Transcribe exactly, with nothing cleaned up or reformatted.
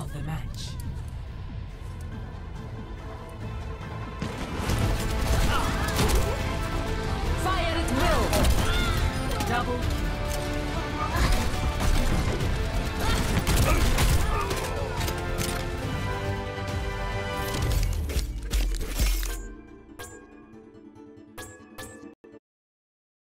of the match. Fire at will! Double kill.